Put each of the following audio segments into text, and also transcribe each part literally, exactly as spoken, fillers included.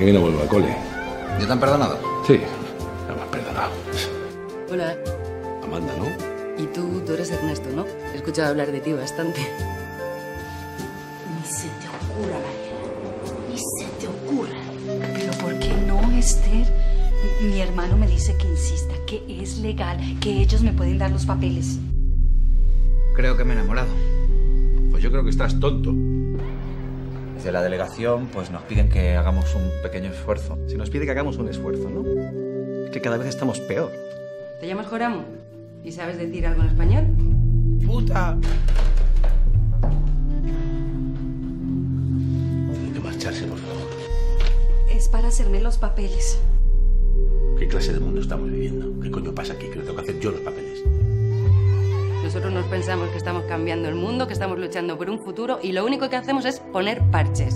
que no vuelvo al cole. ¿Ya te han perdonado? Sí, ya me has perdonado. Hola. Amanda, ¿no? Y tú, tú eres Ernesto, ¿no? He escuchado hablar de ti bastante. Ni se te ocurra, Mariela. Ni se te ocurra. Pero ¿por qué no, Esther? Mi hermano me dice que insista, que es legal, que ellos me pueden dar los papeles. Creo que me he enamorado. Pues yo creo que estás tonto. Desde la delegación, pues nos piden que hagamos un pequeño esfuerzo. Se nos pide que hagamos un esfuerzo, ¿no? Es que cada vez estamos peor. ¿Te llamas Joramo? ¿Y sabes decir algo en español? ¡Puta! Tiene que marcharse, por favor. Es para hacerme los papeles. ¿Qué clase de mundo estamos viviendo? ¿Qué coño pasa aquí? Que le tengo que hacer yo los papeles. Nosotros nos pensamos que estamos cambiando el mundo, que estamos luchando por un futuro y lo único que hacemos es poner parches.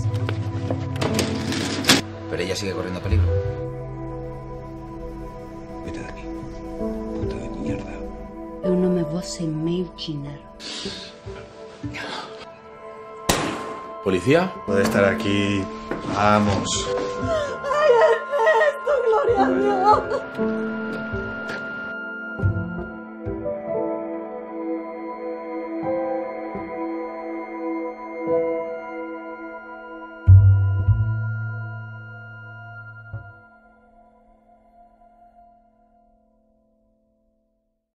Pero ella sigue corriendo peligro. Vete de aquí. Puta de mierda. Eu não me vou sem meu dinheiro. ¿Policía? Puede estar aquí. Vamos. ¡Ay, Ernesto! ¡Gloria a Dios!